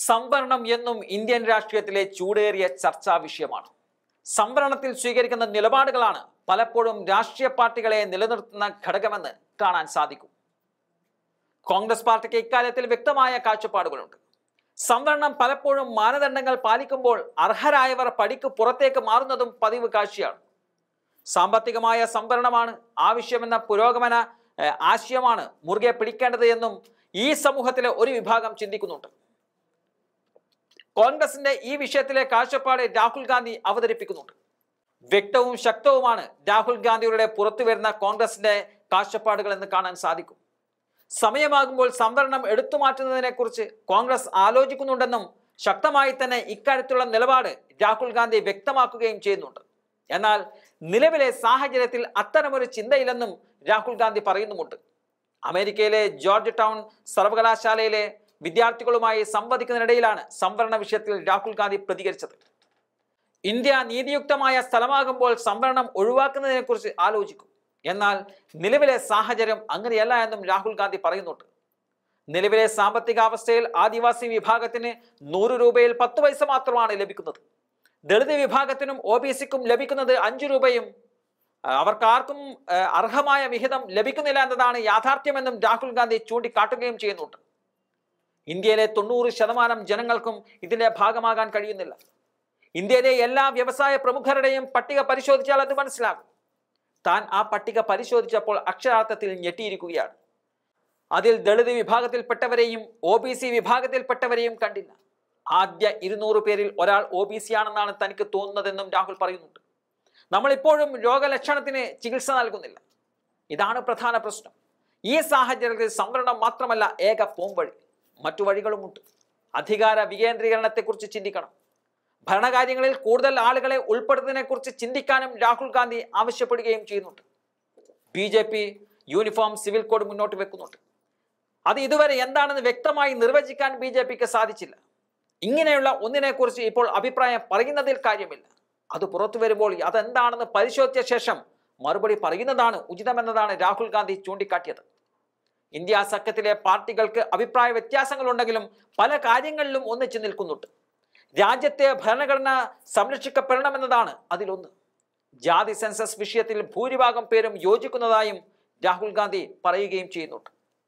സംവരണം എന്നും ഇന്ത്യൻ രാഷ്ട്രീയത്തിലെ ചൂടേറിയ ചർച്ചാ വിഷയമാണ്. സംവരണത്തിൽ സ്വീകരിക്കുന്ന നിലപാടുകളാണ് പലപ്പോഴും രാഷ്ട്രീയ പാർട്ടികളെ നിലനിർത്തുന്ന ഘടകമെന്ന് കാണാൻ സാധിക്കും. കോൺഗ്രസ് പാർട്ടിക്ക് ഇക്കാര്യത്തിൽ വ്യക്തമായ കാഴ്ചപ്പാടുകളുണ്ട്. സംവരണം പലപ്പോഴും മാനദണ്ഡങ്ങൾ പാലിക്കുമ്പോൾ അർഹരായവർ പടിക്ക് പുറത്തേക്ക് മാറുന്നതും പതിവ് കാഴ്ചയാണ്. സാമ്പത്തികമായ സംവരണമാണ് ആവശ്യമെന്ന പുരോഗമന ആശയമാണ് മുറുകെ പിടിക്കേണ്ടത് എന്നും ഈ സമൂഹത്തിലെ ഒരു വിഭാഗം ചിന്തിക്കുന്നുണ്ട്. കോൺഗ്രസിന്റെ ഈ വിഷയത്തിലെ കാഴ്ചപ്പാട് രാഹുൽ ഗാന്ധി അവതരിപ്പിക്കുന്നുണ്ട്. വ്യക്തവും ശക്തവുമാണ് രാഹുൽ ഗാന്ധിയുടെ പുറത്തു വരുന്ന കോൺഗ്രസിന്റെ കാഴ്ചപ്പാടുകൾ എന്ന് കാണാൻ സാധിക്കും. സമയമാകുമ്പോൾ സംവരണം എടുത്തുമാറ്റുന്നതിനെ കുറിച്ച് കോൺഗ്രസ് ആലോചിക്കുന്നുണ്ടെന്നും ശക്തമായി തന്നെ ഇക്കാര്യത്തിലുള്ള നിലപാട് രാഹുൽ ഗാന്ധി വ്യക്തമാക്കുകയും ചെയ്യുന്നുണ്ട്. എന്നാൽ നിലവിലെ സാഹചര്യത്തിൽ അത്തരമൊരു ചിന്തയില്ലെന്നും രാഹുൽ ഗാന്ധി പറയുന്നുമുണ്ട്. അമേരിക്കയിലെ ജോർജ് ടൗൺ സർവകലാശാലയിലെ വിദ്യാർത്ഥികളുമായി സംവദിക്കുന്നതിനിടയിലാണ് സംവരണ വിഷയത്തിൽ രാഹുൽ ഗാന്ധി പ്രതികരിച്ചത്. ഇന്ത്യ നീതിയുക്തമായ സ്ഥലമാകുമ്പോൾ സംവരണം ഒഴിവാക്കുന്നതിനെ കുറിച്ച് ആലോചിക്കും. എന്നാൽ നിലവിലെ സാഹചര്യം അങ്ങനെയല്ല എന്നും രാഹുൽ ഗാന്ധി പറയുന്നുണ്ട്. നിലവിലെ സാമ്പത്തികാവസ്ഥയിൽ ആദിവാസി വിഭാഗത്തിന് 100 രൂപയിൽ 10 പൈസ മാത്രമാണ് ലഭിക്കുന്നത്. ദളിത് വിഭാഗത്തിനും OBCക്കും ലഭിക്കുന്നത് 5 രൂപയും അവർക്കാർക്കും അർഹമായ വിഹിതം ലഭിക്കുന്നില്ല എന്നതാണ് യാഥാർത്ഥ്യമെന്നും രാഹുൽ ഗാന്ധി ചൂണ്ടിക്കാട്ടുകയും ചെയ്യുന്നുണ്ട്. ഇന്ത്യയിലെ 90% ജനങ്ങൾക്കും ഇതിന്റെ ഭാഗമാകാൻ കഴിയുന്നില്ല. ഇന്ത്യയിലെ എല്ലാ വ്യവസായ പ്രമുഖരുടെയും പട്ടിക പരിശോധിച്ചാൽ അത് മനസ്സിലാകും. താൻ ആ പട്ടിക പരിശോധിച്ചപ്പോൾ അക്ഷരാർത്ഥത്തിൽ ഞെട്ടിയിരിക്കുകയാണ്. അതിൽ ദളിത് വിഭാഗത്തിൽപ്പെട്ടവരെയും OBC വിഭാഗത്തിൽപ്പെട്ടവരെയും കണ്ടില്ല. ആദ്യ 200 പേരിൽ ഒരാൾ OBC ആണെന്നാണ് തനിക്ക് തോന്നുന്നതെന്നും രാഹുൽ പറയുന്നുണ്ട്. നമ്മളിപ്പോഴും രോഗലക്ഷണത്തിന് ചികിത്സ നൽകുന്നില്ല. ഇതാണ് പ്രധാന പ്രശ്നം. ഈ സാഹചര്യത്തിൽ സംവരണം മാത്രമല്ല ഏക പോംവഴി, മറ്റു വഴികളുമുണ്ട്. അധികാര വികേന്ദ്രീകരണത്തെക്കുറിച്ച് ചിന്തിക്കണം. ഭരണകാര്യങ്ങളിൽ കൂടുതൽ ആളുകളെ ഉൾപ്പെടുത്തുന്നതിനെക്കുറിച്ച് ചിന്തിക്കാനും രാഹുൽ ഗാന്ധി ആവശ്യപ്പെടുകയും ചെയ്യുന്നുണ്ട്. BJP യൂണിഫോം സിവിൽ കോഡ് മുന്നോട്ട് വെക്കുന്നുണ്ട്. അത് ഇതുവരെ എന്താണെന്ന് വ്യക്തമായി നിർവചിക്കാൻ BJPക്ക് സാധിച്ചില്ല. ഇങ്ങനെയുള്ള ഒന്നിനെക്കുറിച്ച് ഇപ്പോൾ അഭിപ്രായം പറയുന്നതിൽ കാര്യമില്ല. അത് പുറത്തു വരുമ്പോൾ അതെന്താണെന്ന് പരിശോധിച്ച ശേഷം മറുപടി പറയുന്നതാണ് ഉചിതമെന്നതാണ് രാഹുൽ ഗാന്ധി ചൂണ്ടിക്കാട്ടിയത്. ഇന്ത്യ സഖ്യത്തിലെ പാർട്ടികൾക്ക് അഭിപ്രായ വ്യത്യാസങ്ങളുണ്ടെങ്കിലും പല കാര്യങ്ങളിലും ഒന്നിച്ചു നിൽക്കുന്നുണ്ട്. രാജ്യത്തെ ഭരണഘടന സംരക്ഷിക്കപ്പെടണമെന്നതാണ് അതിലൊന്ന്. ജാതി സെൻസസ് വിഷയത്തിൽ ഭൂരിഭാഗം പേരും യോജിക്കുന്നതായും രാഹുൽ ഗാന്ധി പറയുകയും ചെയ്യുന്നുണ്ട്.